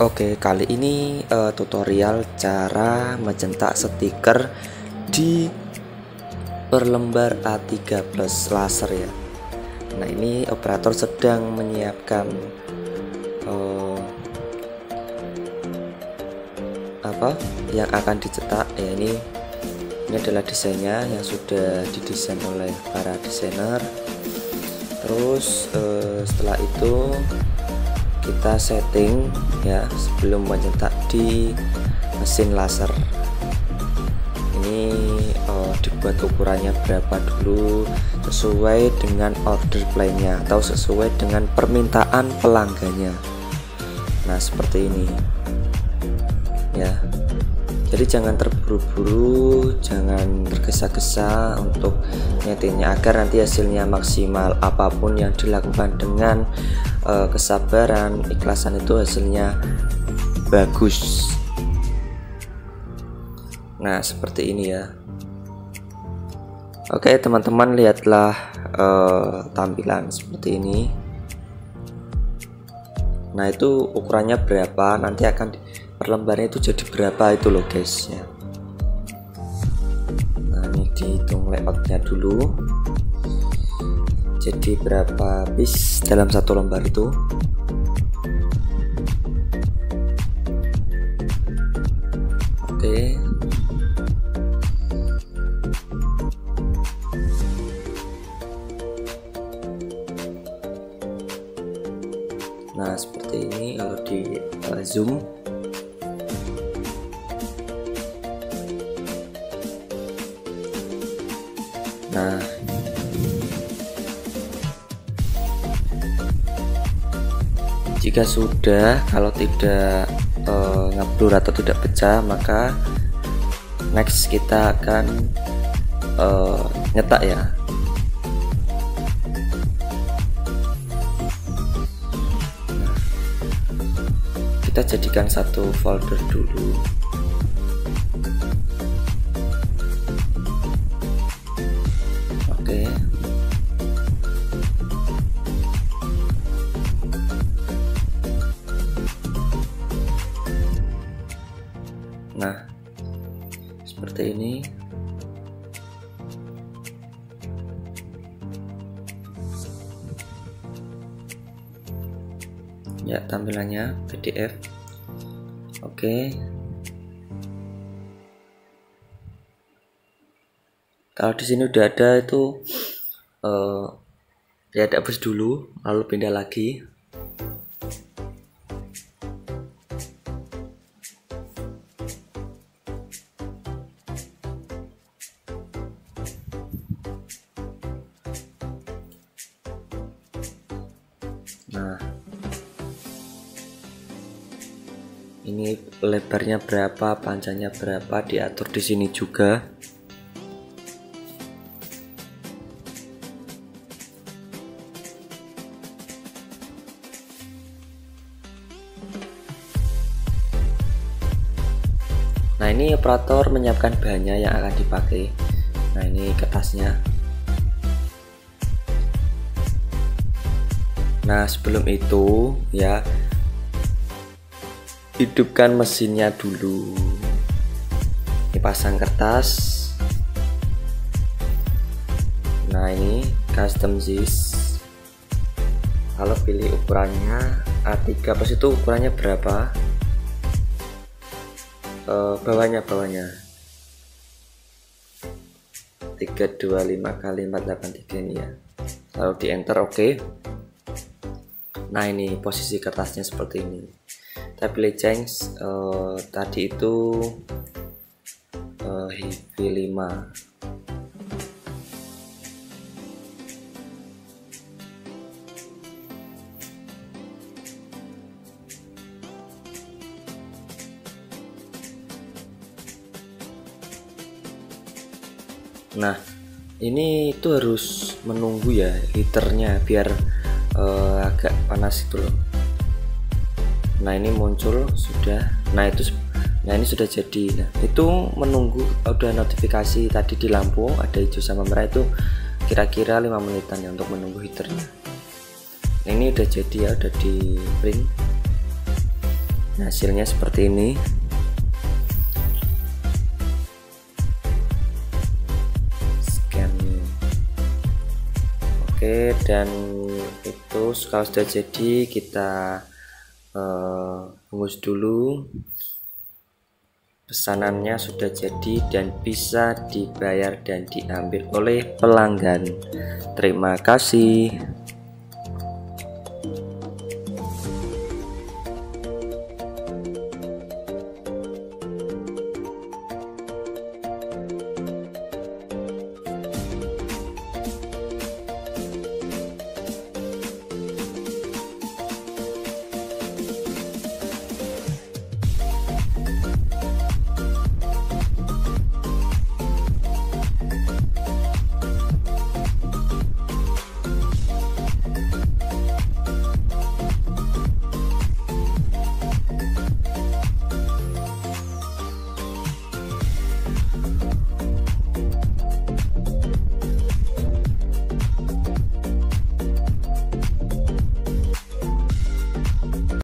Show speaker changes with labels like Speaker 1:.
Speaker 1: Oke, kali ini tutorial cara mencetak stiker di berlembar A3 plus laser ya. Nah, ini operator sedang menyiapkan apa yang akan dicetak ya. Ini adalah desainnya yang sudah didesain oleh para desainer. Terus setelah itu kita setting ya sebelum mencetak di mesin laser. Ini dibuat ukurannya berapa dulu sesuai dengan order plan-nya atau sesuai dengan permintaan pelanggannya. Nah, seperti ini ya. Jadi jangan terburu-buru, jangan tergesa-gesa untuk nyetingnya agar nanti hasilnya maksimal. Apapun yang dilakukan dengan kesabaran, ikhlasan, itu hasilnya bagus. Nah, seperti ini ya. Oke teman-teman, lihatlah tampilan seperti ini. Nah, itu ukurannya berapa, nanti akan per lembarnya itu jadi berapa itu loh guys ya. Nah, ini dihitung layoutnya dulu, jadi berapa piece dalam satu lembar itu. Oke, nah seperti ini kalau di zoom. Nah, jika sudah, kalau tidak ngeblur atau tidak pecah, maka next kita akan nyetak ya. Nah, kita jadikan satu folder dulu. Oke. Nah, seperti ini. Ya, tampilannya PDF. Oke. Kalau di sini udah ada itu ya hapus dulu, lalu pindah lagi. Nah, ini lebarnya berapa, panjangnya berapa, diatur di sini juga. Nah, ini operator menyiapkan bahannya yang akan dipakai. Nah, ini kertasnya. Nah, sebelum itu ya, hidupkan mesinnya dulu. Ini pasang kertas. Nah, ini custom this. Kalau pilih ukurannya A3 plus, itu ukurannya berapa? Bawahnya 325 kali 483 ini ya. Lalu di enter. Oke. Nah, ini posisi kertasnya seperti ini. Kita pilih change, tadi itu heavy 5. Nah, ini itu harus menunggu ya heaternya biar agak panas itu loh. Nah, ini muncul sudah. Nah, ini sudah jadi. Nah, itu menunggu, udah notifikasi tadi di lampu ada hijau sama merah, itu kira-kira 5 menitan ya untuk menunggu heaternya. Nah, ini udah jadi ya, udah di print. Hasilnya seperti ini. Scan. Oke, dan itu kalau sudah jadi kita bungkus dulu. Pesanannya sudah jadi dan bisa dibayar dan diambil oleh pelanggan. Terima kasih.